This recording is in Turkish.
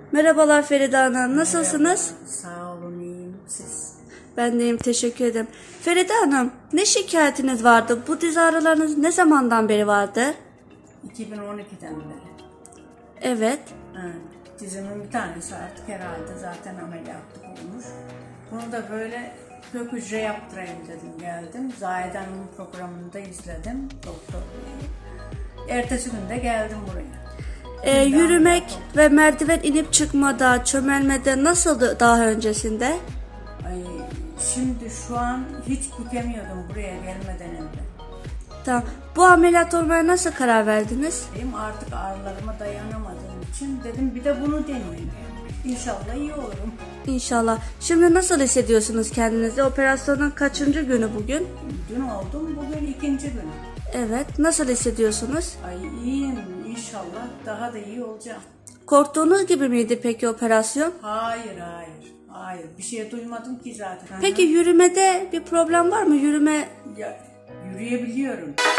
Merhabalar Feride Hanım, nasılsınız? Sağ olun, iyiyim. Siz? Ben de iyiyim, teşekkür ederim. Feride Hanım, ne şikayetiniz vardı? Bu diz ağrılarınız ne zamandan beri vardı? 2012'den beri. Evet. Dizimin bir tanesi artık herhalde zaten ameliyatlık olmuş. Bunu da böyle kök hücre yaptırayım dedim, geldim. Zahide Hanım'ın programını da izledim, doktor beyi. Ertesi gün de geldim buraya. Yürümek ve merdiven inip çıkmada, çömelmede nasıldı daha öncesinde? Ay, şimdi şu an hiç bükemiyordum buraya gelmeden önce. Tamam. Bu ameliyat olmaya nasıl karar verdiniz? Benim artık ağrılarıma dayanamadığım için dedim bir de bunu deneyeyim. İnşallah iyi olurum. İnşallah. Şimdi nasıl hissediyorsunuz kendinizi? Operasyonun kaçıncı günü bugün? Dün oldum, bugün ikinci gün. Evet. Nasıl hissediyorsunuz? Ay iyiyim, inşallah daha da iyi olacağım. Korktuğunuz gibi miydi peki operasyon? Hayır. Bir şey duymadım ki zaten. Peki yürümede bir problem var mı? Ya, yürüyebiliyorum.